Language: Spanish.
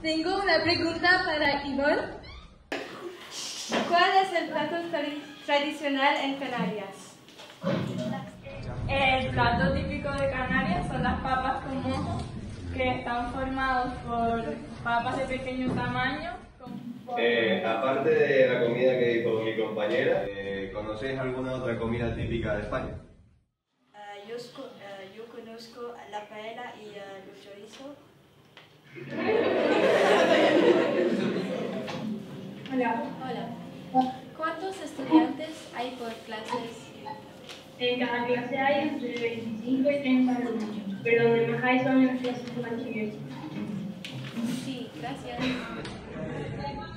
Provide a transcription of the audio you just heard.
Tengo una pregunta para Ivonne. ¿Cuál es el plato tradicional en Canarias? El plato típico de Canarias son las papas con mojo, que están formados por papas de pequeño tamaño. Aparte de la comida que dijo mi compañera, ¿conocéis alguna otra comida típica de España? Yo conozco la paella y el chorizo. Hola. ¿Cuántos estudiantes hay por clases? En cada clase hay entre 25 y 30 alumnos, pero donde más hay son en las clases de bachiller. Sí, gracias.